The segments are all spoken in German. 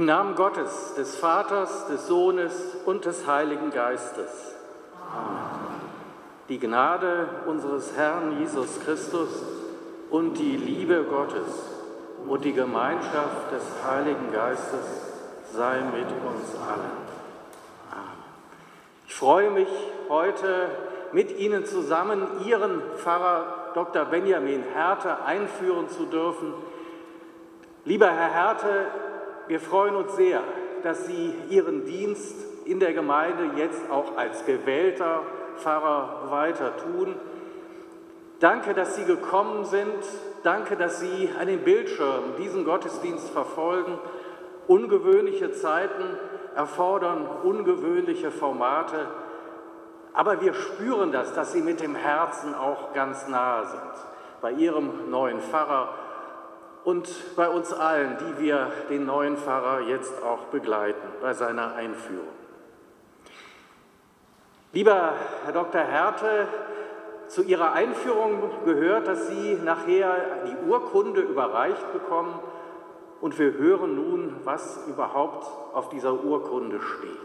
Namen Gottes, des Vaters, des Sohnes und des Heiligen Geistes. Amen. Die Gnade unseres Herrn Jesus Christus und die Liebe Gottes und die Gemeinschaft des Heiligen Geistes sei mit uns allen. Amen. Ich freue mich, heute mit Ihnen zusammen Ihren Pfarrer Dr. Benjamin Herthe einführen zu dürfen. Lieber Herr Herthe, wir freuen uns sehr, dass Sie Ihren Dienst in der Gemeinde jetzt auch als gewählter Pfarrer weiter tun. Danke, dass Sie gekommen sind. Danke, dass Sie an den Bildschirmen diesen Gottesdienst verfolgen. Ungewöhnliche Zeiten erfordern ungewöhnliche Formate. Aber wir spüren das, dass Sie mit dem Herzen auch ganz nahe sind. Bei Ihrem neuen Pfarrer und bei uns allen, die wir den neuen Pfarrer jetzt auch begleiten bei seiner Einführung. Lieber Herr Dr. Herthe, zu Ihrer Einführung gehört, dass Sie nachher die Urkunde überreicht bekommen und wir hören nun, was überhaupt auf dieser Urkunde steht.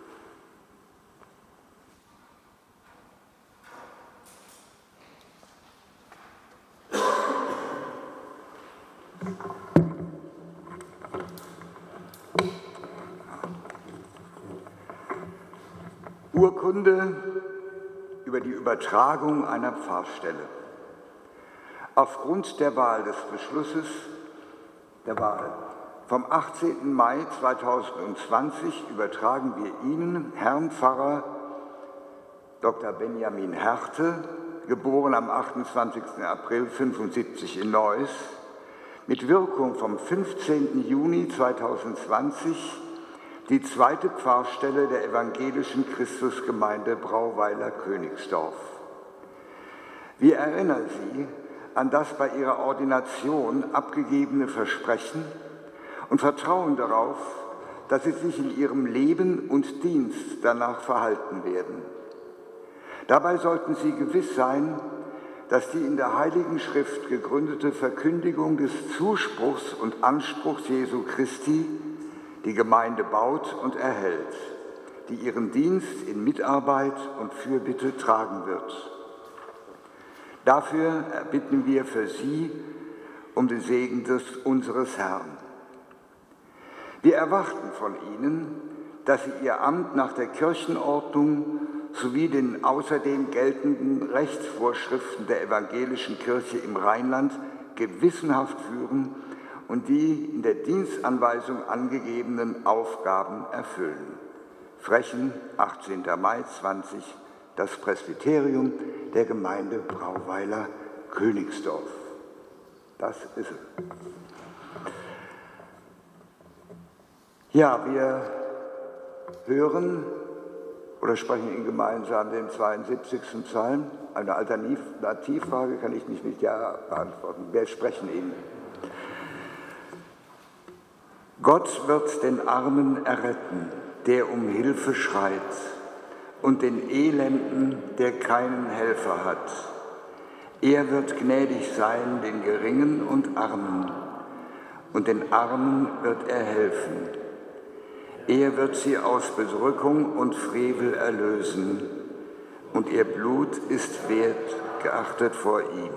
Urkunde über die Übertragung einer Pfarrstelle. Aufgrund der Wahl des Beschlusses der Wahl vom 18. Mai 2020 übertragen wir Ihnen, Herrn Pfarrer Dr. Benjamin Herthe, geboren am 28. April 1975 in Neuss, mit Wirkung vom 15. Juni 2020 die zweite Pfarrstelle der evangelischen Christusgemeinde Brauweiler-Königsdorf. Wir erinnern Sie an das bei Ihrer Ordination abgegebene Versprechen und vertrauen darauf, dass Sie sich in Ihrem Leben und Dienst danach verhalten werden. Dabei sollten Sie gewiss sein, dass die in der Heiligen Schrift gegründete Verkündigung des Zuspruchs und Anspruchs Jesu Christi die Gemeinde baut und erhält, die ihren Dienst in Mitarbeit und Fürbitte tragen wird. Dafür erbitten wir für Sie um den Segen unseres Herrn. Wir erwarten von Ihnen, dass Sie Ihr Amt nach der Kirchenordnung sowie den außerdem geltenden Rechtsvorschriften der evangelischen Kirche im Rheinland gewissenhaft führen und die in der Dienstanweisung angegebenen Aufgaben erfüllen. Frechen, 18. Mai 20, das Presbyterium der Gemeinde Brauweiler-Königsdorf. Das ist es. Ja, wir hören oder sprechen ihn gemeinsam den 72. Psalm. Eine Alternativfrage kann ich nicht mit Ja beantworten. Wir sprechen ihn. Gott wird den Armen erretten, der um Hilfe schreit, und den Elenden, der keinen Helfer hat. Er wird gnädig sein den Geringen und Armen, und den Armen wird er helfen. Er wird sie aus Bedrückung und Frevel erlösen, und ihr Blut ist wert geachtet vor ihm.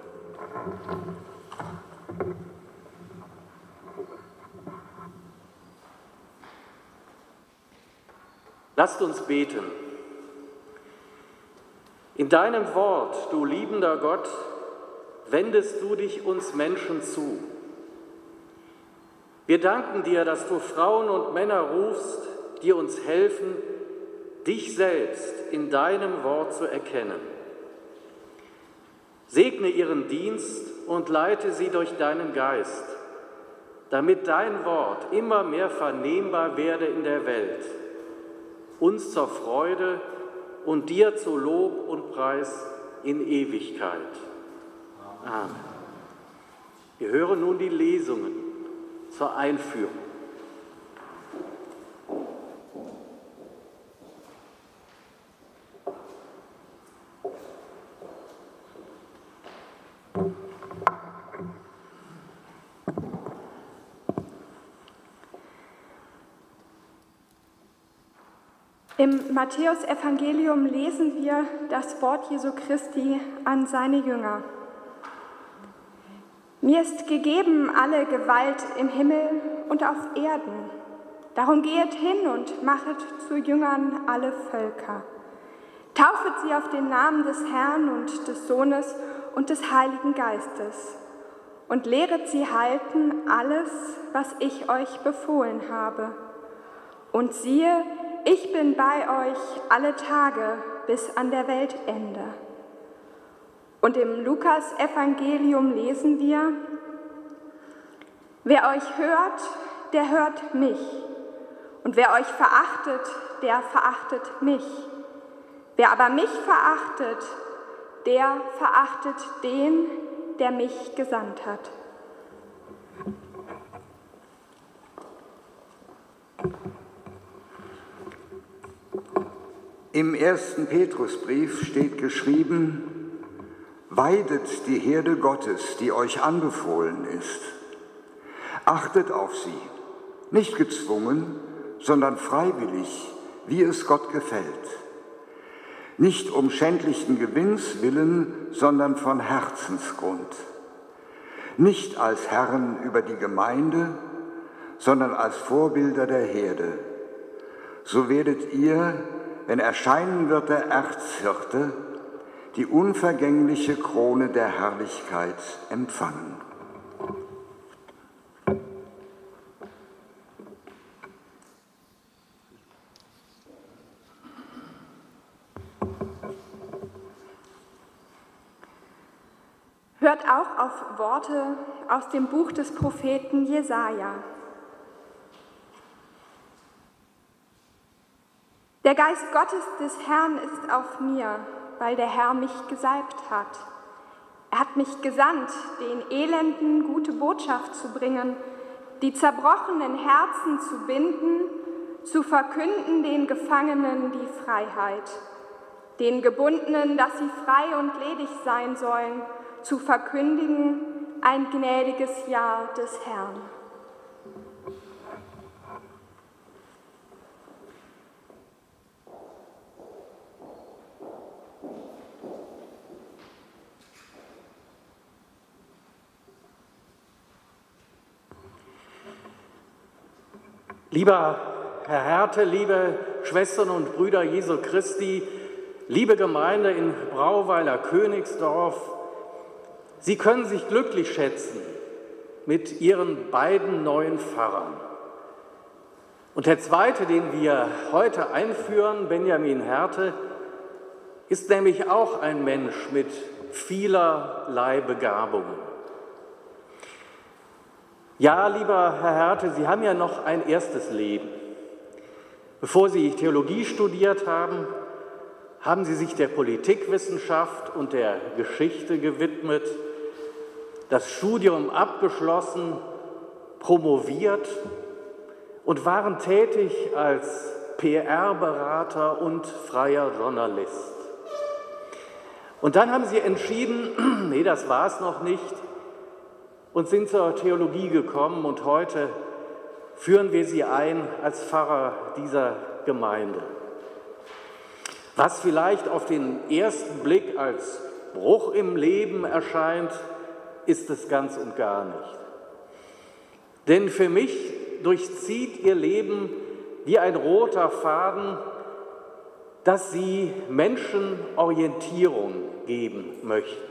Lasst uns beten. In deinem Wort, du liebender Gott, wendest du dich uns Menschen zu. Wir danken dir, dass du Frauen und Männer rufst, die uns helfen, dich selbst in deinem Wort zu erkennen. Segne ihren Dienst und leite sie durch deinen Geist, damit dein Wort immer mehr vernehmbar werde in der Welt, uns zur Freude und dir zu Lob und Preis in Ewigkeit. Amen. Wir hören nun die Lesungen zur Einführung. Im Matthäusevangelium lesen wir das Wort Jesu Christi an seine Jünger. Mir ist gegeben alle Gewalt im Himmel und auf Erden. Darum gehet hin und machet zu Jüngern alle Völker. Taufet sie auf den Namen des Herrn und des Sohnes und des Heiligen Geistes und lehret sie halten alles, was ich euch befohlen habe. Und siehe, ich bin bei euch alle Tage bis an der Weltende. Und im Lukas-Evangelium lesen wir: Wer euch hört, der hört mich. Und wer euch verachtet, der verachtet mich. Wer aber mich verachtet, der verachtet den, der mich gesandt hat. Im 1. Petrusbrief steht geschrieben: Weidet die Herde Gottes, die euch anbefohlen ist. Achtet auf sie, nicht gezwungen, sondern freiwillig, wie es Gott gefällt. Nicht um schändlichen Gewinns willen, sondern von Herzensgrund. Nicht als Herren über die Gemeinde, sondern als Vorbilder der Herde. So werdet ihr, wenn erscheinen wird der Erzhirte, die unvergängliche Krone der Herrlichkeit empfangen. Hört auch auf Worte aus dem Buch des Propheten Jesaja. Der Geist Gottes des Herrn ist auf mir, weil der Herr mich gesalbt hat. Er hat mich gesandt, den Elenden gute Botschaft zu bringen, die zerbrochenen Herzen zu binden, zu verkünden den Gefangenen die Freiheit, den Gebundenen, dass sie frei und ledig sein sollen, zu verkündigen ein gnädiges Jahr des Herrn. Lieber Herr Härte, liebe Schwestern und Brüder Jesu Christi, liebe Gemeinde in Brauweiler-Königsdorf, Sie können sich glücklich schätzen mit Ihren beiden neuen Pfarrern. Und der zweite, den wir heute einführen, Benjamin Härte, ist nämlich auch ein Mensch mit vielerlei Begabungen. Ja, lieber Herr Härte, Sie haben ja noch ein erstes Leben. Bevor Sie Theologie studiert haben, haben Sie sich der Politikwissenschaft und der Geschichte gewidmet, das Studium abgeschlossen, promoviert und waren tätig als PR-Berater und freier Journalist. Und dann haben Sie entschieden, nee, das war es noch nicht, und sind zur Theologie gekommen, und heute führen wir Sie ein als Pfarrer dieser Gemeinde. Was vielleicht auf den ersten Blick als Bruch im Leben erscheint, ist es ganz und gar nicht. Denn für mich durchzieht Ihr Leben wie ein roter Faden, dass Sie Menschen Orientierung geben möchten.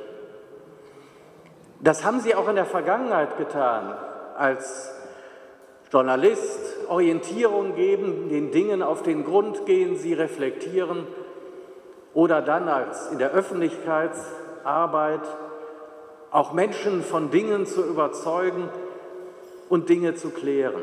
Das haben Sie auch in der Vergangenheit getan, als Journalist, Orientierung geben, den Dingen auf den Grund gehen, sie reflektieren, oder dann als in der Öffentlichkeitsarbeit auch Menschen von Dingen zu überzeugen und Dinge zu klären.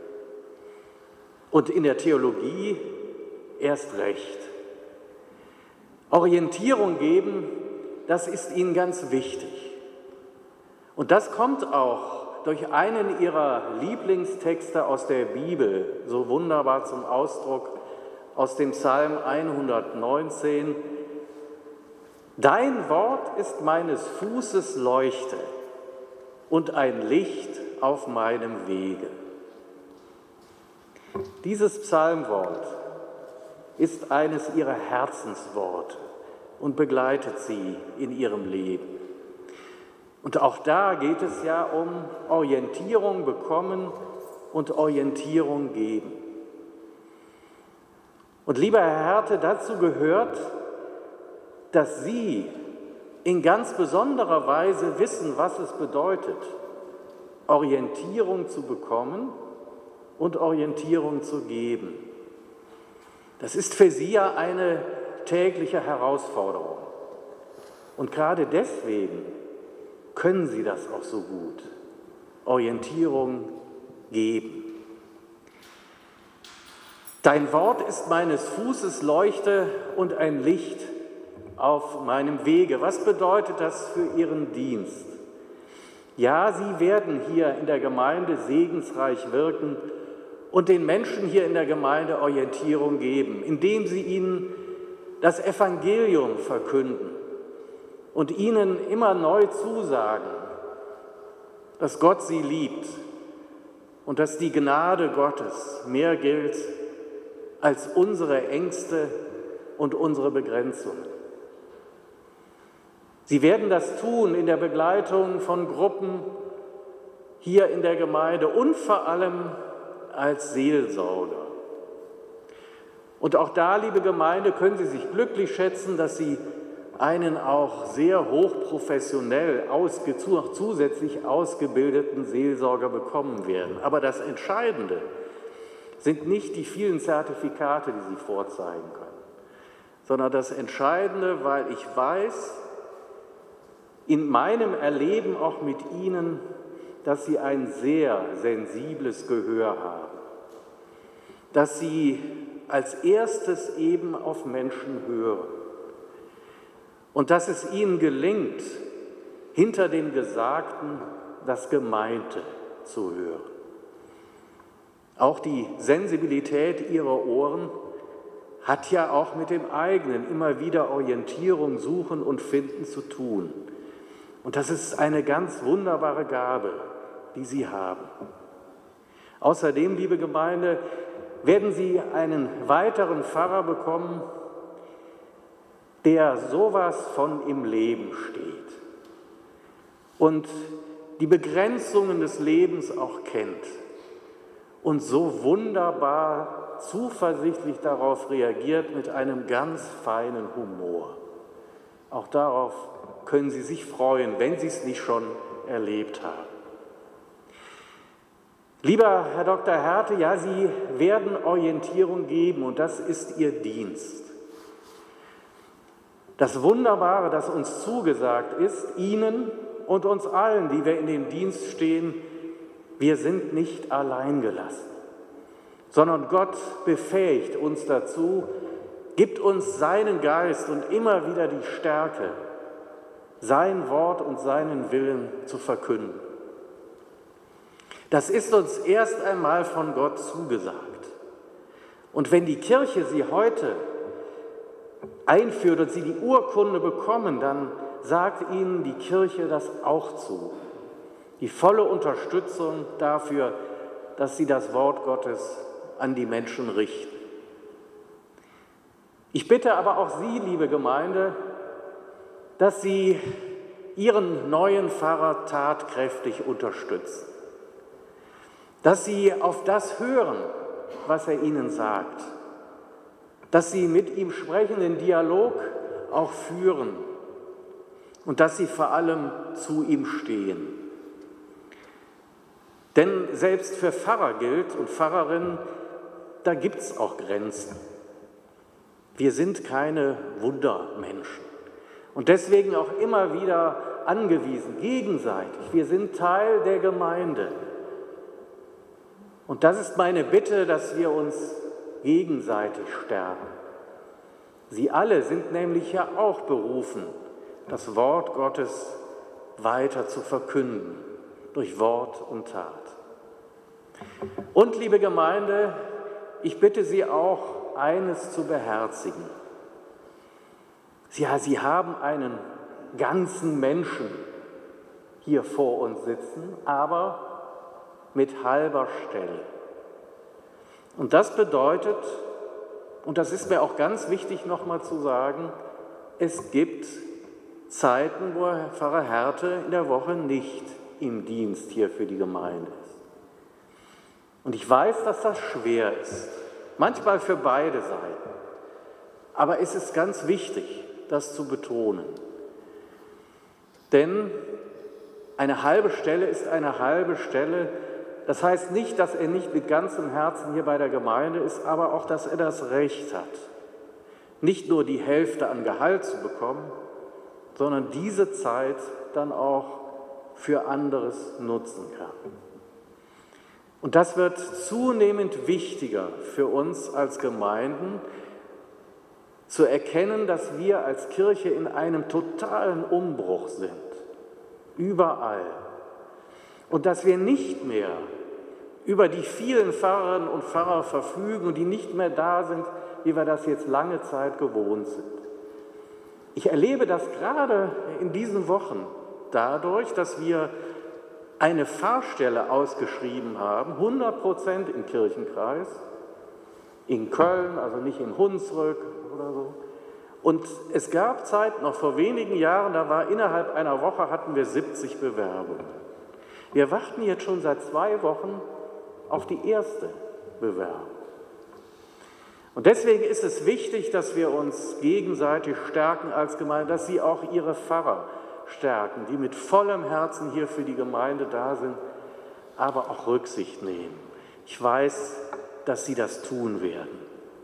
Und in der Theologie erst recht. Orientierung geben, das ist Ihnen ganz wichtig. Und das kommt auch durch einen Ihrer Lieblingstexte aus der Bibel so wunderbar zum Ausdruck, aus dem Psalm 119. Dein Wort ist meines Fußes Leuchte und ein Licht auf meinem Wege. Dieses Psalmwort ist eines ihrer Herzensworte und begleitet sie in ihrem Leben. Und auch da geht es ja um Orientierung bekommen und Orientierung geben. Und lieber Herr Härte, dazu gehört, dass Sie in ganz besonderer Weise wissen, was es bedeutet, Orientierung zu bekommen und Orientierung zu geben. Das ist für Sie ja eine tägliche Herausforderung. Und gerade deswegen können Sie das auch so gut, Orientierung geben. Dein Wort ist meines Fußes Leuchte und ein Licht auf meinem Wege. Was bedeutet das für Ihren Dienst? Ja, Sie werden hier in der Gemeinde segensreich wirken und den Menschen hier in der Gemeinde Orientierung geben, indem Sie ihnen das Evangelium verkünden und ihnen immer neu zusagen, dass Gott sie liebt und dass die Gnade Gottes mehr gilt als unsere Ängste und unsere Begrenzungen. Sie werden das tun in der Begleitung von Gruppen hier in der Gemeinde und vor allem als Seelsorger. Und auch da, liebe Gemeinde, können Sie sich glücklich schätzen, dass Sie einen auch sehr hochprofessionell zusätzlich ausgebildeten Seelsorger bekommen werden. Aber das Entscheidende sind nicht die vielen Zertifikate, die Sie vorzeigen können, sondern das Entscheidende, weil ich weiß, in meinem Erleben auch mit Ihnen, dass Sie ein sehr sensibles Gehör haben, dass Sie als erstes eben auf Menschen hören und dass es Ihnen gelingt, hinter dem Gesagten das Gemeinte zu hören. Auch die Sensibilität Ihrer Ohren hat ja auch mit dem eigenen immer wieder Orientierung suchen und finden zu tun. Und das ist eine ganz wunderbare Gabe, die Sie haben. Außerdem, liebe Gemeinde, werden Sie einen weiteren Pfarrer bekommen, der sowas von im Leben steht und die Begrenzungen des Lebens auch kennt und so wunderbar zuversichtlich darauf reagiert mit einem ganz feinen Humor. Auch darauf können Sie sich freuen, wenn Sie es nicht schon erlebt haben. Lieber Herr Dr. Härte, ja, Sie werden Orientierung geben und das ist Ihr Dienst. Das Wunderbare, das uns zugesagt ist, Ihnen und uns allen, die wir in dem Dienst stehen, wir sind nicht allein gelassen, sondern Gott befähigt uns dazu, gibt uns seinen Geist und immer wieder die Stärke, sein Wort und seinen Willen zu verkünden. Das ist uns erst einmal von Gott zugesagt. Und wenn die Kirche Sie heute einführt und Sie die Urkunde bekommen, dann sagt Ihnen die Kirche das auch zu. Die volle Unterstützung dafür, dass Sie das Wort Gottes an die Menschen richten. Ich bitte aber auch Sie, liebe Gemeinde, dass Sie Ihren neuen Pfarrer tatkräftig unterstützen. Dass Sie auf das hören, was er Ihnen sagt. Dass Sie mit ihm sprechen, den Dialog auch führen. Und dass Sie vor allem zu ihm stehen. Denn selbst für Pfarrer gilt und Pfarrerinnen, da gibt es auch Grenzen. Wir sind keine Wundermenschen. Und deswegen auch immer wieder angewiesen, gegenseitig. Wir sind Teil der Gemeinde. Und das ist meine Bitte, dass wir uns gegenseitig stärken. Sie alle sind nämlich ja auch berufen, das Wort Gottes weiter zu verkünden, durch Wort und Tat. Und, liebe Gemeinde, ich bitte Sie auch, eines zu beherzigen. Ja, Sie haben einen ganzen Menschen hier vor uns sitzen, aber mit halber Stelle. Und das bedeutet, Und das ist mir auch ganz wichtig nochmal zu sagen, es gibt Zeiten, wo Pfarrer Härte in der Woche nicht im Dienst hier für die Gemeinde ist. Und ich weiß, dass das schwer ist, manchmal für beide Seiten. Aber es ist ganz wichtig, das zu betonen. Denn eine halbe Stelle ist eine halbe Stelle. Das heißt nicht, dass er nicht mit ganzem Herzen hier bei der Gemeinde ist, aber auch, dass er das Recht hat, nicht nur die Hälfte an Gehalt zu bekommen, sondern diese Zeit dann auch für anderes nutzen kann. Und das wird zunehmend wichtiger für uns als Gemeinden, zu erkennen, dass wir als Kirche in einem totalen Umbruch sind, überall. Und dass wir nicht mehr über die vielen Pfarrerinnen und Pfarrer verfügen und die nicht mehr da sind, wie wir das jetzt lange Zeit gewohnt sind. Ich erlebe das gerade in diesen Wochen dadurch, dass wir eine Pfarrstelle ausgeschrieben haben, 100% im Kirchenkreis, in Köln, also nicht in Hunsrück oder so. Und es gab Zeit, noch vor wenigen Jahren, da war innerhalb einer Woche hatten wir 70 Bewerbungen. Wir warten jetzt schon seit 2 Wochen auf die erste Bewerbung. Und deswegen ist es wichtig, dass wir uns gegenseitig stärken als Gemeinde, dass Sie auch Ihre Pfarrer stärken, die mit vollem Herzen hier für die Gemeinde da sind, aber auch Rücksicht nehmen. Ich weiß, dass Sie das tun werden.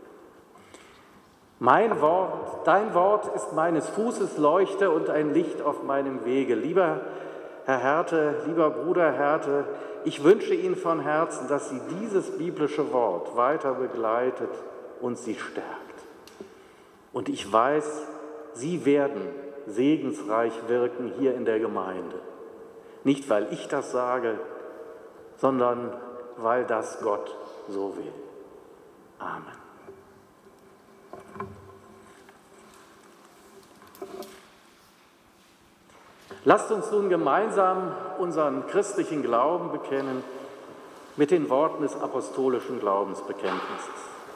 Mein Wort, dein Wort ist meines Fußes Leuchte und ein Licht auf meinem Wege. Lieber Herr Härte, lieber Bruder Härte, ich wünsche Ihnen von Herzen, dass Sie dieses biblische Wort weiter begleitet und Sie stärkt. Und ich weiß, Sie werden segensreich wirken hier in der Gemeinde. Nicht, weil ich das sage, sondern weil das Gott so will. Amen. Lasst uns nun gemeinsam unseren christlichen Glauben bekennen mit den Worten des apostolischen Glaubensbekenntnisses.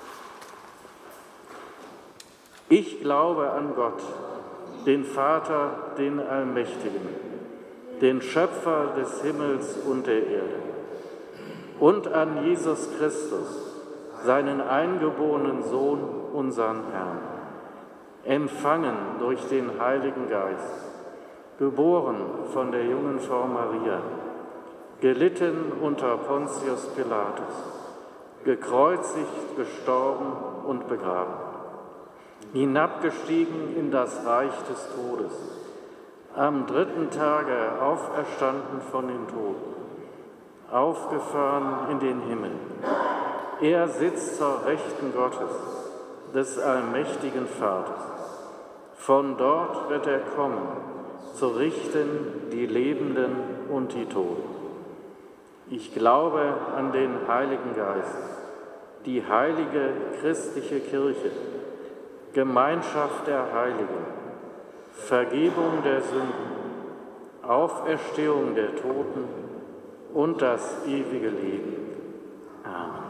Ich glaube an Gott, den Vater, den Allmächtigen, den Schöpfer des Himmels und der Erde, und an Jesus Christus, seinen eingeborenen Sohn, unseren Herrn, empfangen durch den Heiligen Geist, geboren von der jungen Frau Maria, gelitten unter Pontius Pilatus, gekreuzigt, gestorben und begraben, hinabgestiegen in das Reich des Todes, am 3. Tage auferstanden von den Toten, aufgefahren in den Himmel. Er sitzt zur Rechten Gottes, des allmächtigen Vaters. Von dort wird er kommen, zu richten die Lebenden und die Toten. Ich glaube an den Heiligen Geist, die heilige christliche Kirche, Gemeinschaft der Heiligen, Vergebung der Sünden, Auferstehung der Toten und das ewige Leben. Amen.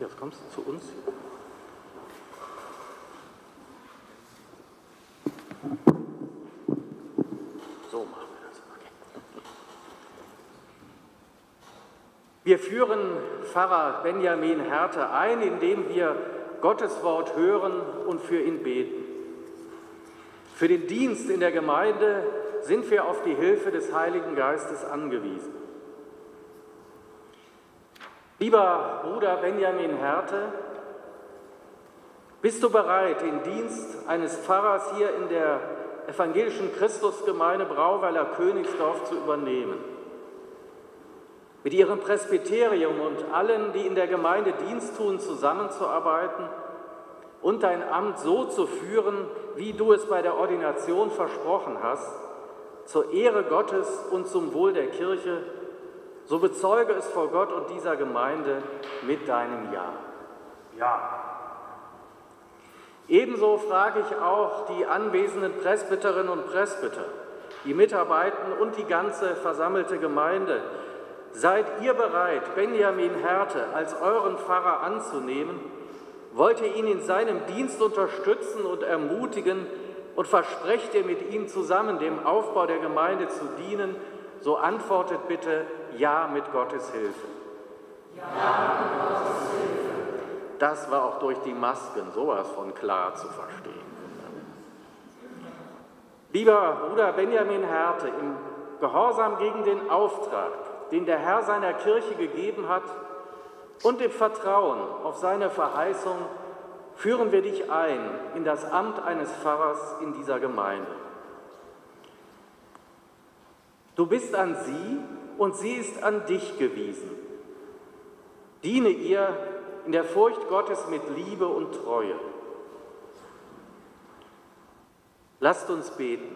Matthias, kommst du zu uns? So machen wir das. Okay. Wir führen Pfarrer Benjamin Herrte ein, indem wir Gottes Wort hören und für ihn beten. Für den Dienst in der Gemeinde sind wir auf die Hilfe des Heiligen Geistes angewiesen. Lieber Bruder Benjamin Herrte, bist du bereit, den Dienst eines Pfarrers hier in der evangelischen Christusgemeinde Brauweiler Königsdorf zu übernehmen? Mit ihrem Presbyterium und allen, die in der Gemeinde Dienst tun, zusammenzuarbeiten und dein Amt so zu führen, wie du es bei der Ordination versprochen hast, zur Ehre Gottes und zum Wohl der Kirche, so bezeuge es vor Gott und dieser Gemeinde mit deinem Ja. Ja. Ebenso frage ich auch die anwesenden Presbyterinnen und Presbyter, die mitarbeiten und die ganze versammelte Gemeinde. Seid ihr bereit, Benjamin Herrte als euren Pfarrer anzunehmen? Wollt ihr ihn in seinem Dienst unterstützen und ermutigen und versprecht ihr mit ihm zusammen dem Aufbau der Gemeinde zu dienen? So antwortet bitte Ja mit Gottes Hilfe. Ja mit Gottes Hilfe. Das war auch durch die Masken sowas von klar zu verstehen. Lieber Bruder Benjamin Herrte, im Gehorsam gegen den Auftrag, den der Herr seiner Kirche gegeben hat, und im Vertrauen auf seine Verheißung führen wir dich ein in das Amt eines Pfarrers in dieser Gemeinde. Du bist an sie und sie ist an dich gewiesen. Diene ihr in der Furcht Gottes mit Liebe und Treue. Lasst uns beten.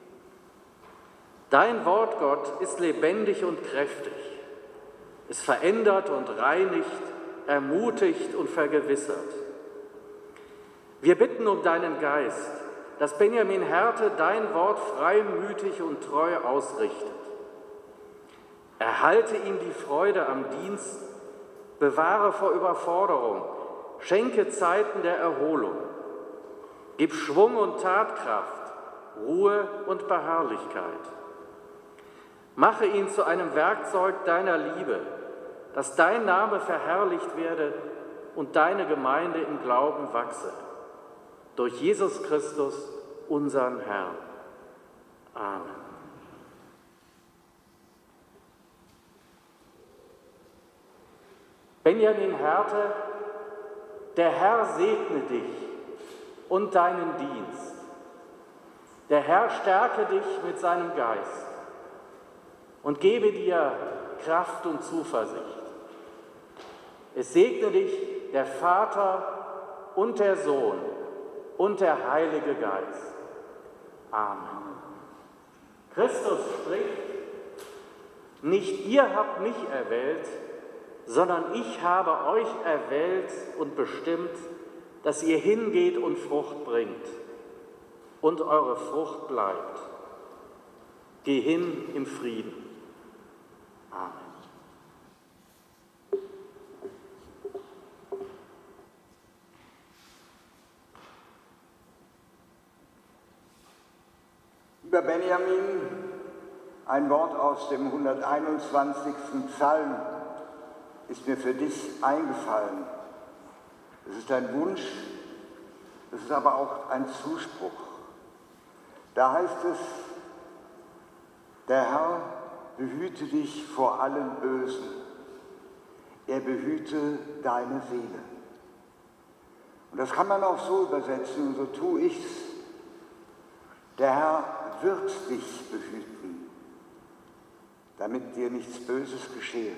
Dein Wort, Gott, ist lebendig und kräftig. Es verändert und reinigt, ermutigt und vergewissert. Wir bitten um deinen Geist, dass Benjamin Herrte dein Wort freimütig und treu ausrichtet. Erhalte ihm die Freude am Dienst, bewahre vor Überforderung, schenke Zeiten der Erholung. Gib Schwung und Tatkraft, Ruhe und Beharrlichkeit. Mache ihn zu einem Werkzeug deiner Liebe, dass dein Name verherrlicht werde und deine Gemeinde im Glauben wachse. Durch Jesus Christus, unseren Herrn. Amen. Benjamin Herrte, der Herr segne dich und deinen Dienst. Der Herr stärke dich mit seinem Geist und gebe dir Kraft und Zuversicht. Es segne dich der Vater und der Sohn und der Heilige Geist. Amen. Christus spricht, nicht ihr habt mich erwählt, sondern ich habe euch erwählt und bestimmt, dass ihr hingeht und Frucht bringt und eure Frucht bleibt. Geh hin im Frieden. Amen. Lieber Benjamin, ein Wort aus dem 121. Psalm ist mir für dich eingefallen. Es ist ein Wunsch, es ist aber auch ein Zuspruch. Da heißt es, der Herr behüte dich vor allem Bösen. Er behüte deine Seele. Und das kann man auch so übersetzen, und so tue ich's. Der Herr wird dich behüten, damit dir nichts Böses geschehe.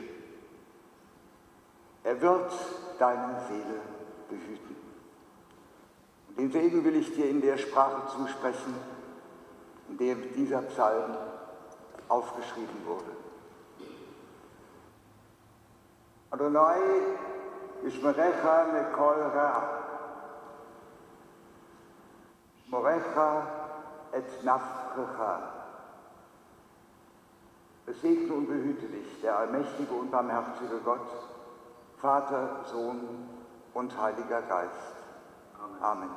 Er wird deine Seele behüten. Und den Segen will ich dir in der Sprache zusprechen, in der dieser Psalm aufgeschrieben wurde. Adonai yishmerecha mikol ra, shmorecha et nafrecha. Es segne und behüte dich, der allmächtige und barmherzige Gott, Vater, Sohn und Heiliger Geist. Amen.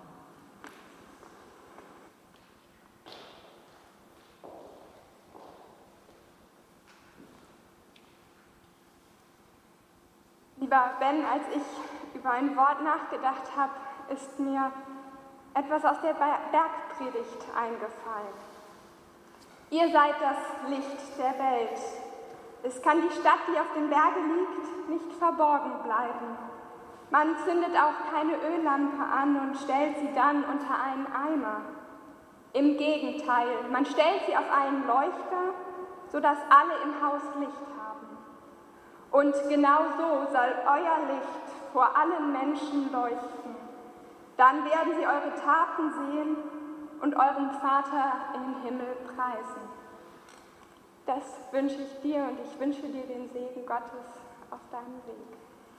Lieber Ben, als ich über ein Wort nachgedacht habe, ist mir etwas aus der Bergpredigt eingefallen. Ihr seid das Licht der Welt. Es kann die Stadt, die auf dem Berge liegt, nicht verborgen bleiben. Man zündet auch keine Öllampe an und stellt sie dann unter einen Eimer. Im Gegenteil, man stellt sie auf einen Leuchter, sodass alle im Haus Licht haben. Und genau so soll euer Licht vor allen Menschen leuchten. Dann werden sie eure Taten sehen und euren Vater im Himmel preisen. Das wünsche ich dir und ich wünsche dir den Segen Gottes auf deinem Weg.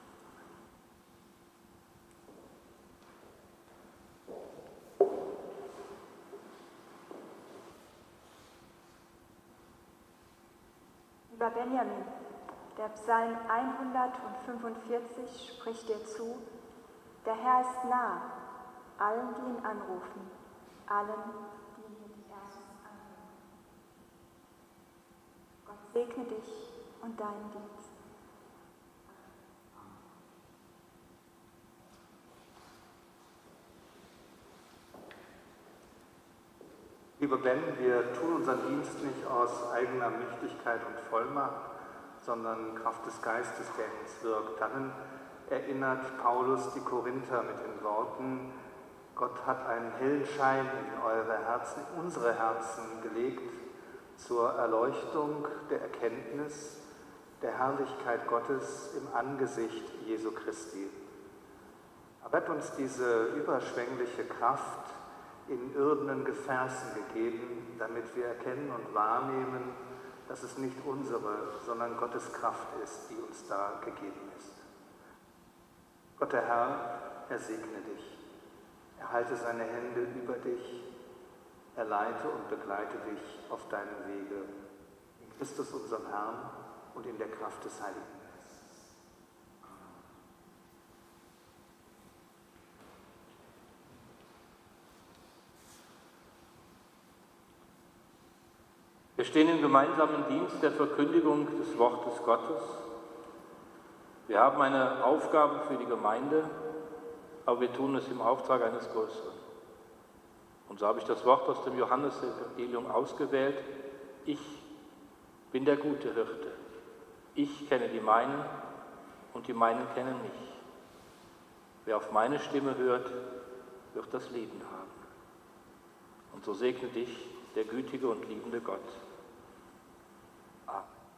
Lieber Benjamin, der Psalm 145 spricht dir zu: Der Herr ist nah, allen, die ihn anrufen, allen, die ihn mit Erstes anrufen. Gott segne dich und deinen Dienst. Lieber Ben, wir tun unseren Dienst nicht aus eigener Mächtigkeit und Vollmacht, sondern Kraft des Geistes, der in uns wirkt. Darin erinnert Paulus die Korinther mit den Worten: Gott hat einen hellen Schein in eure Herzen, in unsere Herzen gelegt, zur Erleuchtung der Erkenntnis der Herrlichkeit Gottes im Angesicht Jesu Christi. Er hat uns diese überschwängliche Kraft in irdenen Gefäßen gegeben, damit wir erkennen und wahrnehmen, dass es nicht unsere, sondern Gottes Kraft ist, die uns da gegeben ist. Gott der Herr, er segne dich, er halte seine Hände über dich, er leite und begleite dich auf deinem Wege, in Christus unserem Herrn und in der Kraft des Heiligen Geistes. Wir stehen im gemeinsamen Dienst der Verkündigung des Wortes Gottes. Wir haben eine Aufgabe für die Gemeinde, aber wir tun es im Auftrag eines Größeren. Und so habe ich das Wort aus dem Johannesevangelium ausgewählt: Ich bin der gute Hirte. Ich kenne die meinen und die meinen kennen mich. Wer auf meine Stimme hört, wird das Leben haben. Und so segne dich der gütige und liebende Gott. Amen.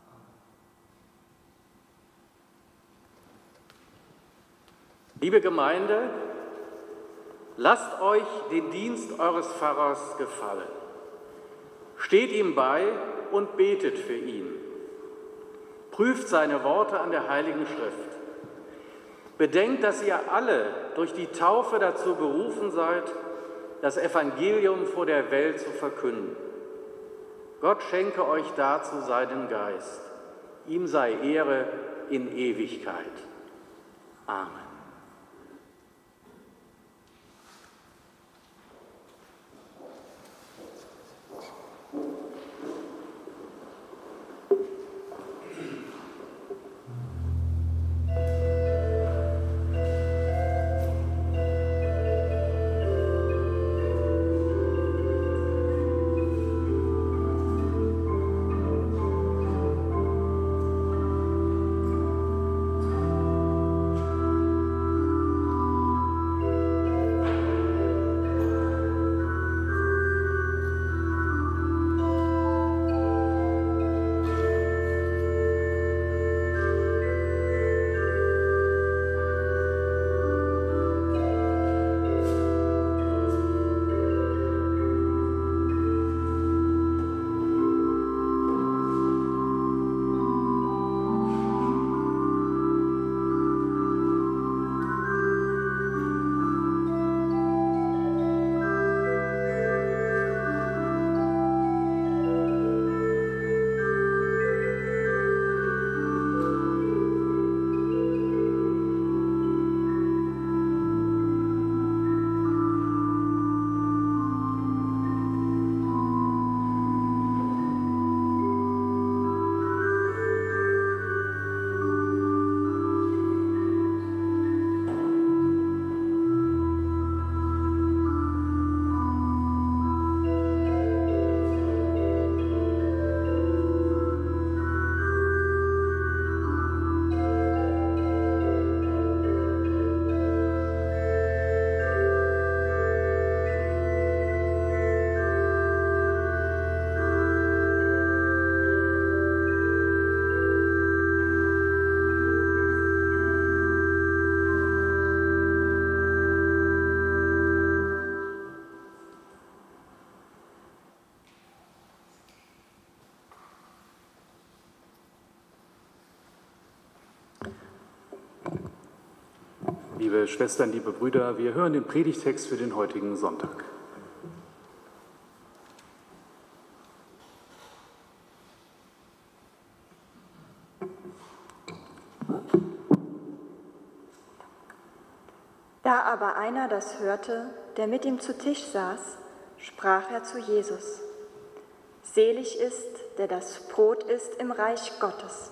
Liebe Gemeinde, lasst euch den Dienst eures Pfarrers gefallen. Steht ihm bei und betet für ihn. Prüft seine Worte an der Heiligen Schrift. Bedenkt, dass ihr alle durch die Taufe dazu berufen seid, das Evangelium vor der Welt zu verkünden. Gott schenke euch dazu seinen Geist. Ihm sei Ehre in Ewigkeit. Amen. Liebe Schwestern, liebe Brüder, wir hören den Predigtext für den heutigen Sonntag. Da aber einer das hörte, der mit ihm zu Tisch saß, sprach er zu Jesus: Selig ist, der das Brot isst im Reich Gottes.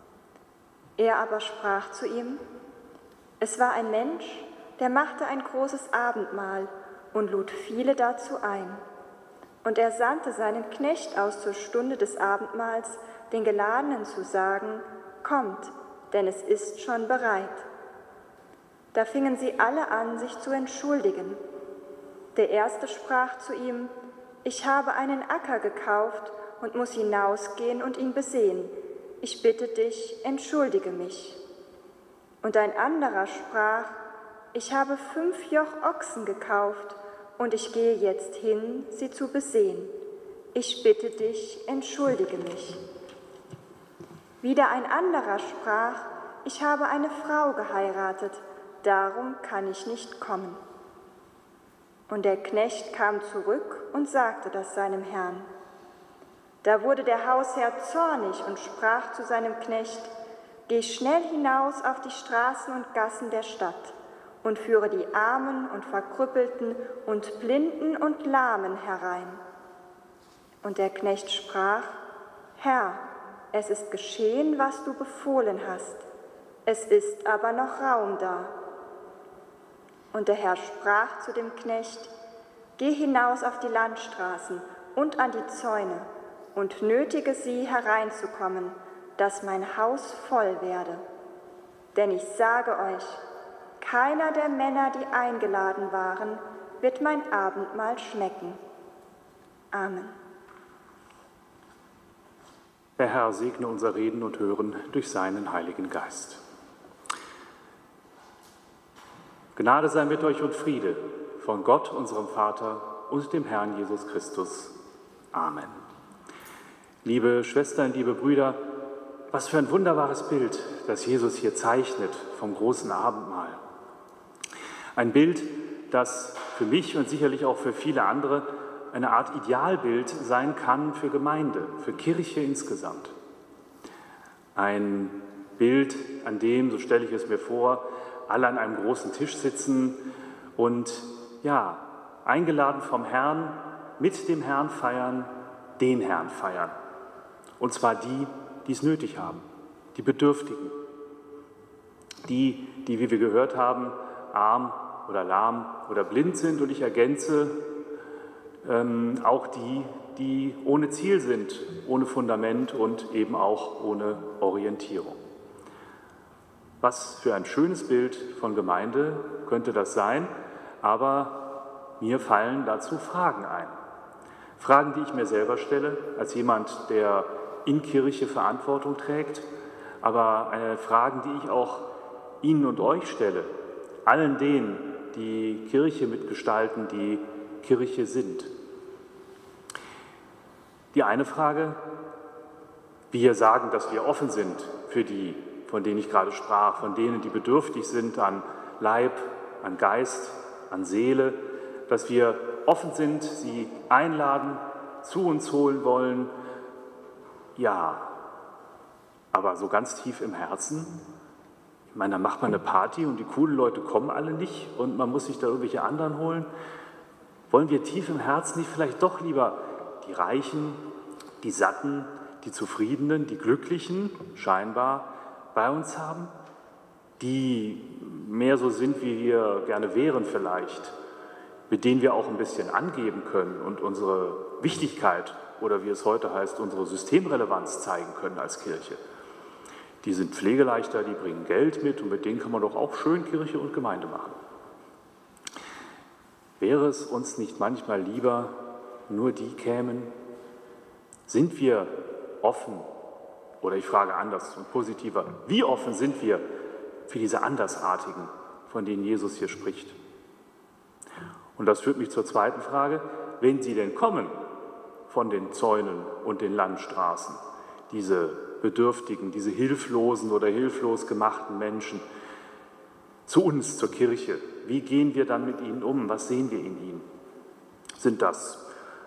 Er aber sprach zu ihm: Es war ein Mensch, der machte ein großes Abendmahl und lud viele dazu ein. Und er sandte seinen Knecht aus zur Stunde des Abendmahls, den Geladenen zu sagen: Kommt, denn es ist schon bereit. Da fingen sie alle an, sich zu entschuldigen. Der erste sprach zu ihm: Ich habe einen Acker gekauft und muss hinausgehen und ihn besehen. Ich bitte dich, entschuldige mich. Und ein anderer sprach: Ich habe 5 Joch Ochsen gekauft und ich gehe jetzt hin, sie zu besehen. Ich bitte dich, entschuldige mich. Wieder ein anderer sprach: Ich habe eine Frau geheiratet, darum kann ich nicht kommen. Und der Knecht kam zurück und sagte das seinem Herrn. Da wurde der Hausherr zornig und sprach zu seinem Knecht: Geh schnell hinaus auf die Straßen und Gassen der Stadt und führe die Armen und Verkrüppelten und Blinden und Lahmen herein. Und der Knecht sprach: Herr, es ist geschehen, was du befohlen hast. Es ist aber noch Raum da. Und der Herr sprach zu dem Knecht: Geh hinaus auf die Landstraßen und an die Zäune und nötige sie hereinzukommen, dass mein Haus voll werde. Denn ich sage euch, keiner der Männer, die eingeladen waren, wird mein Abendmahl schmecken. Amen. Der Herr segne unser Reden und Hören durch seinen Heiligen Geist. Gnade sei mit euch und Friede von Gott, unserem Vater und dem Herrn Jesus Christus. Amen. Liebe Schwestern, liebe Brüder, was für ein wunderbares Bild, das Jesus hier zeichnet vom großen Abendmahl. Ein Bild, das für mich und sicherlich auch für viele andere eine Art Idealbild sein kann für Gemeinde, für Kirche insgesamt. Ein Bild, an dem, so stelle ich es mir vor, alle an einem großen Tisch sitzen und ja, eingeladen vom Herrn, mit dem Herrn feiern, den Herrn feiern. Und zwar die, die es nötig haben, die Bedürftigen, die, wie wir gehört haben, arm oder lahm oder blind sind, und ich ergänze auch die, die ohne Ziel sind, ohne Fundament und eben auch ohne Orientierung. Was für ein schönes Bild von Gemeinde könnte das sein, aber mir fallen dazu Fragen ein. Fragen, die ich mir selber stelle, als jemand, der in Kirche Verantwortung trägt, aber Fragen, die ich auch Ihnen und euch stelle, allen denen, die Kirche mitgestalten, die Kirche sind. Die eine Frage: Wir sagen, dass wir offen sind für die, von denen ich gerade sprach, von denen, die bedürftig sind an Leib, an Geist, an Seele, dass wir offen sind, sie einladen, zu uns holen wollen. Ja, aber so ganz tief im Herzen, ich meine, da macht man eine Party und die coolen Leute kommen alle nicht und man muss sich da irgendwelche anderen holen. Wollen wir tief im Herzen nicht vielleicht doch lieber die Reichen, die Satten, die Zufriedenen, die Glücklichen scheinbar bei uns haben, die mehr so sind, wie wir gerne wären vielleicht, mit denen wir auch ein bisschen angeben können und unsere Wichtigkeit oder wie es heute heißt, unsere Systemrelevanz zeigen können als Kirche. Die sind pflegeleichter, die bringen Geld mit und mit denen kann man doch auch schön Kirche und Gemeinde machen. Wäre es uns nicht manchmal lieber, nur die kämen? Sind wir offen? Oder ich frage anders und positiver: Wie offen sind wir für diese Andersartigen, von denen Jesus hier spricht? Und das führt mich zur zweiten Frage: Wenn sie denn kommen von den Zäunen und den Landstraßen, diese Bedürftigen, diese hilflosen oder hilflos gemachten Menschen, zu uns, zur Kirche. Wie gehen wir dann mit ihnen um? Was sehen wir in ihnen? Sind das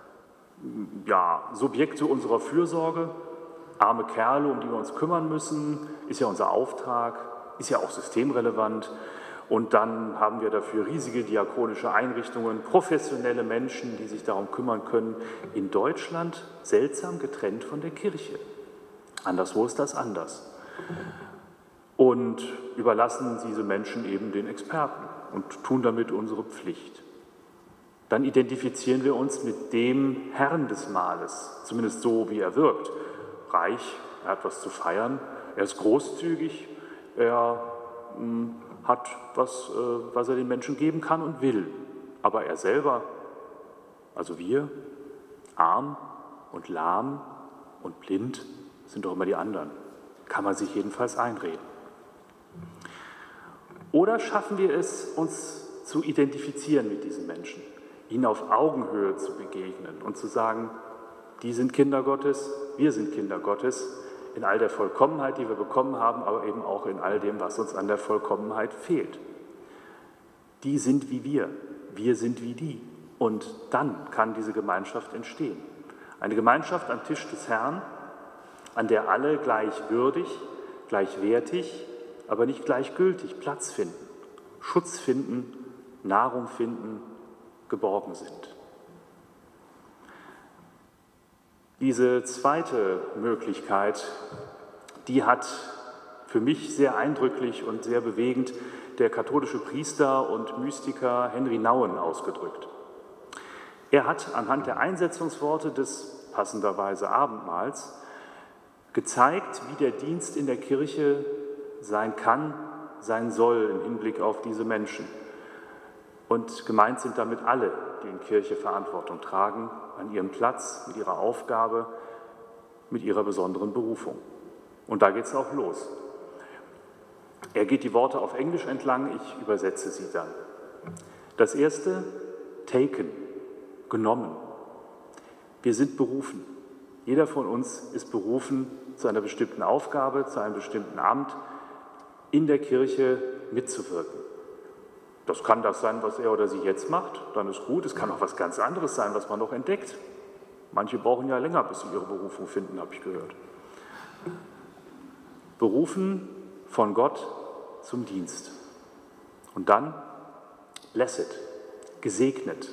Subjekte unserer Fürsorge, arme Kerle, um die wir uns kümmern müssen? Ist ja unser Auftrag, ist ja auch systemrelevant. Und dann haben wir dafür riesige diakonische Einrichtungen, professionelle Menschen, die sich darum kümmern können. In Deutschland seltsam getrennt von der Kirche. Anderswo ist das anders. Und überlassen diese Menschen eben den Experten und tun damit unsere Pflicht. Dann identifizieren wir uns mit dem Herrn des Mahles, zumindest so, wie er wirkt. Reich, er hat was zu feiern, er ist großzügig, er hat was er den Menschen geben kann und will. Aber er selber, also wir, arm und lahm und blind, sind doch immer die anderen. Kann man sich jedenfalls einreden. Oder schaffen wir es, uns zu identifizieren mit diesen Menschen, ihnen auf Augenhöhe zu begegnen und zu sagen, die sind Kinder Gottes, wir sind Kinder Gottes, in all der Vollkommenheit, die wir bekommen haben, aber eben auch in all dem, was uns an der Vollkommenheit fehlt. Die sind wie wir sind wie die. Und dann kann diese Gemeinschaft entstehen. Eine Gemeinschaft am Tisch des Herrn, an der alle gleichwürdig, gleichwertig, aber nicht gleichgültig Platz finden, Schutz finden, Nahrung finden, geborgen sind. Diese zweite Möglichkeit, die hat für mich sehr eindrücklich und sehr bewegend der katholische Priester und Mystiker Henry Nouwen ausgedrückt. Er hat anhand der Einsetzungsworte des passenderweise Abendmahls gezeigt, wie der Dienst in der Kirche sein kann, sein soll im Hinblick auf diese Menschen. Und gemeint sind damit alle, die in Kirche Verantwortung tragen, an ihrem Platz, mit ihrer Aufgabe, mit ihrer besonderen Berufung. Und da geht es auch los. Er geht die Worte auf Englisch entlang, ich übersetze sie dann. Das erste, taken, genommen. Wir sind berufen. Jeder von uns ist berufen zu einer bestimmten Aufgabe, zu einem bestimmten Amt, in der Kirche mitzuwirken. Das kann das sein, was er oder sie jetzt macht, dann ist gut. Es kann auch was ganz anderes sein, was man noch entdeckt. Manche brauchen ja länger, bis sie ihre Berufung finden, habe ich gehört. Berufen von Gott zum Dienst. Und dann blessed, gesegnet.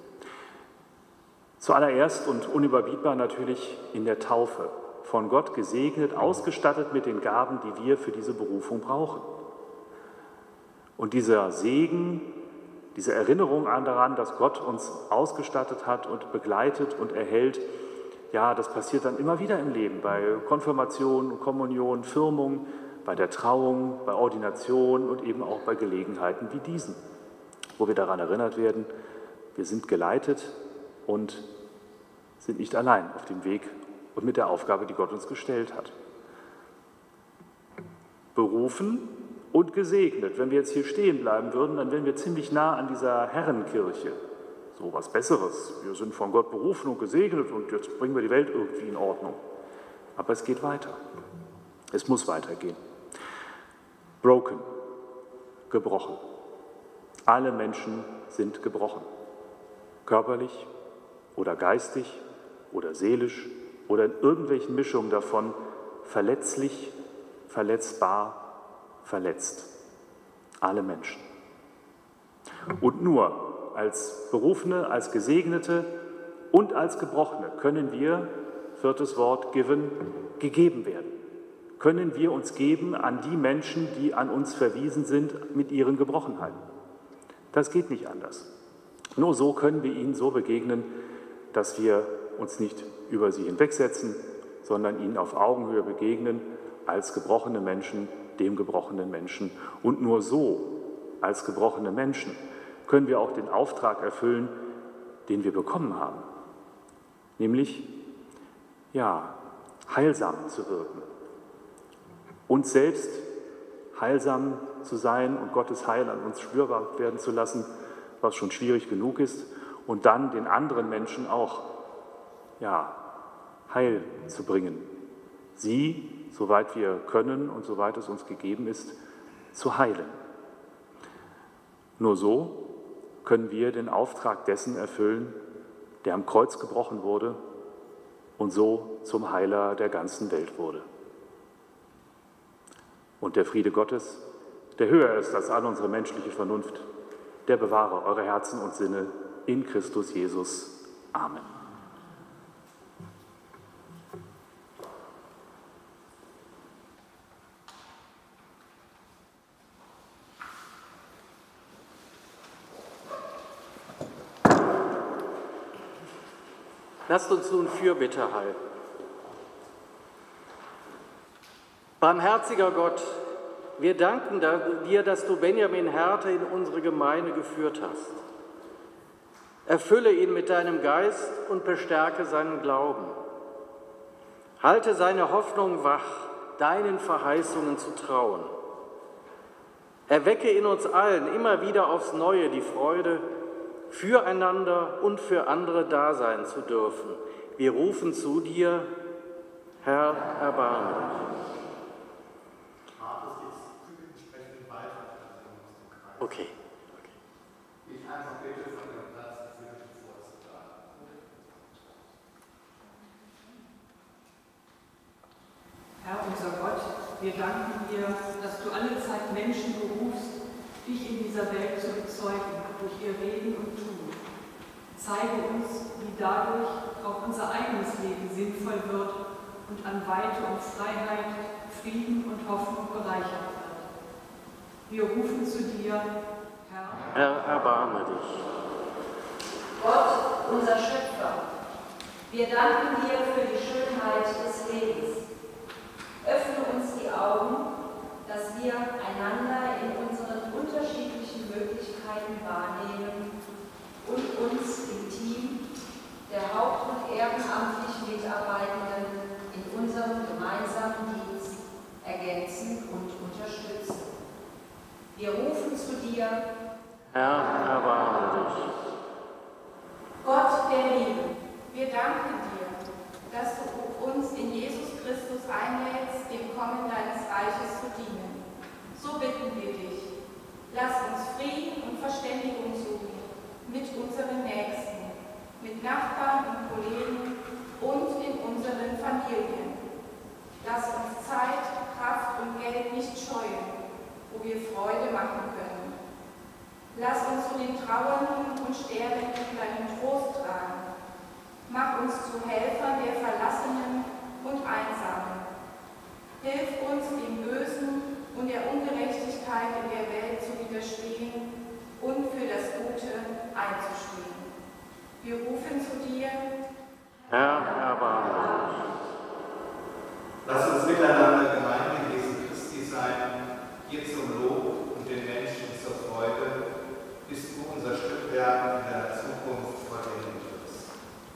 Zuallererst und unüberbietbar natürlich in der Taufe. Von Gott gesegnet, ausgestattet mit den Gaben, die wir für diese Berufung brauchen. Und dieser Segen, diese Erinnerung daran, dass Gott uns ausgestattet hat und begleitet und erhält, ja, das passiert dann immer wieder im Leben, bei Konfirmation, Kommunion, Firmung, bei der Trauung, bei Ordination und eben auch bei Gelegenheiten wie diesen, wo wir daran erinnert werden, wir sind geleitet und sind nicht allein auf dem Weg und mit der Aufgabe, die Gott uns gestellt hat. Berufen und gesegnet. Wenn wir jetzt hier stehen bleiben würden, dann wären wir ziemlich nah an dieser Herrenkirche. So was Besseres. Wir sind von Gott berufen und gesegnet und jetzt bringen wir die Welt irgendwie in Ordnung. Aber es geht weiter. Es muss weitergehen. Broken, gebrochen. Alle Menschen sind gebrochen. Körperlich oder geistig oder seelisch oder in irgendwelchen Mischungen davon, verletzlich, verletzbar, verletzt. Alle Menschen. Und nur als Berufene, als Gesegnete und als Gebrochene können wir, viertes Wort, given, gegeben werden. Können wir uns geben an die Menschen, die an uns verwiesen sind mit ihren Gebrochenheiten. Das geht nicht anders. Nur so können wir ihnen so begegnen, dass wir uns nicht über sie hinwegsetzen, sondern ihnen auf Augenhöhe begegnen als gebrochene Menschen, dem gebrochenen Menschen. Und nur so, als gebrochene Menschen, können wir auch den Auftrag erfüllen, den wir bekommen haben. Nämlich, ja, heilsam zu wirken. Uns selbst heilsam zu sein und Gottes Heil an uns spürbar werden zu lassen, was schon schwierig genug ist, und dann den anderen Menschen auch, ja, Heil zu bringen. Sie, soweit wir können und soweit es uns gegeben ist, zu heilen. Nur so können wir den Auftrag dessen erfüllen, der am Kreuz gebrochen wurde und so zum Heiler der ganzen Welt wurde. Und der Friede Gottes, der höher ist als all unsere menschliche Vernunft, der bewahre eure Herzen und Sinne in Christus Jesus. Amen. Lasst uns nun Fürbitte halten. Barmherziger Gott, wir danken dir, dass du Benjamin Hertha in unsere Gemeinde geführt hast. Erfülle ihn mit deinem Geist und bestärke seinen Glauben. Halte seine Hoffnung wach, deinen Verheißungen zu trauen. Erwecke in uns allen immer wieder aufs Neue die Freude, füreinander und für andere da sein zu dürfen. Wir rufen zu dir, Herr, erbarme dich. Okay. Ich einfach bitte von Ihrem Platz die Fürbitte vorzutragen. Herr unser Gott, wir danken dir, dass du alle Zeit Menschen berufst, dich in dieser Welt zu bezeugen, durch ihr Reden und Tun. Zeige uns, wie dadurch auch unser eigenes Leben sinnvoll wird und an Weite und Freiheit, Frieden und Hoffnung bereichert wird. Wir rufen zu dir, Herr, erbarme dich. Gott, unser Schöpfer, wir danken dir für die Schönheit des Lebens. Öffne uns die Augen, dass wir einander in unseren unterschiedlichen Möglichkeiten wahrnehmen und uns im Team der haupt- und ehrenamtlich Mitarbeitenden in unserem gemeinsamen Dienst ergänzen und unterstützen. Wir rufen zu dir, Herr, erbarme dich. Gott der Liebe, wir danken dir, dass du uns in Jesus Christus einlädst, dem Kommen deines Reiches zu dienen. So bitten wir dich, lass uns Frieden und Verständigung suchen mit unseren Nächsten, mit Nachbarn und Kollegen und in unseren Familien. Lass uns Zeit, Kraft und Geld nicht scheuen, wo wir Freude machen können. Lass uns zu den Trauernden und Sterbenden deinen Trost tragen. Mach uns zu Helfern der Verlassenen und Einsamen. Hilf uns, dem Bösen und der Ungerechtigkeit in der Welt zu widerstehen und für das Gute einzustehen. Wir rufen zu dir, Herr, erbarme dich. Lass uns miteinander Gemeinde Jesu Christi sein, dir zum Lob und den Menschen zur Freude, bis du unser Stückwerk in deiner Zukunft vollenden wirst.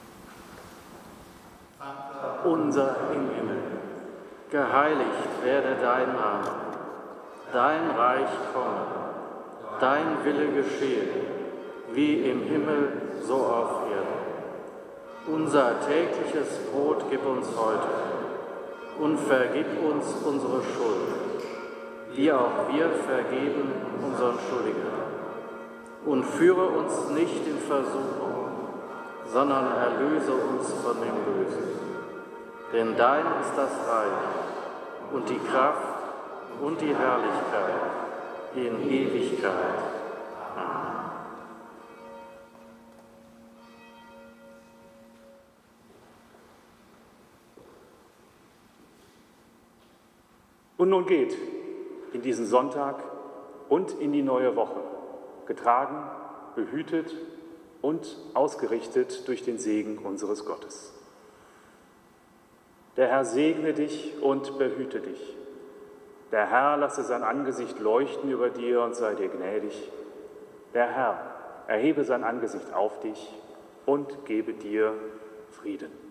Vater Unser im Himmel, geheiligt werde dein Name, dein Reich komme, dein Wille geschehe, wie im Himmel, so auf Erden. Unser tägliches Brot gib uns heute und vergib uns unsere Schuld, wie auch wir vergeben unseren Schuldigen. Und führe uns nicht in Versuchung, sondern erlöse uns von dem Bösen. Denn dein ist das Reich und die Kraft und die Herrlichkeit in Ewigkeit. Amen. Und nun geht in diesen Sonntag und in die neue Woche, getragen, behütet und ausgerichtet durch den Segen unseres Gottes. Der Herr segne dich und behüte dich. Der Herr lasse sein Angesicht leuchten über dir und sei dir gnädig. Der Herr erhebe sein Angesicht auf dich und gebe dir Frieden.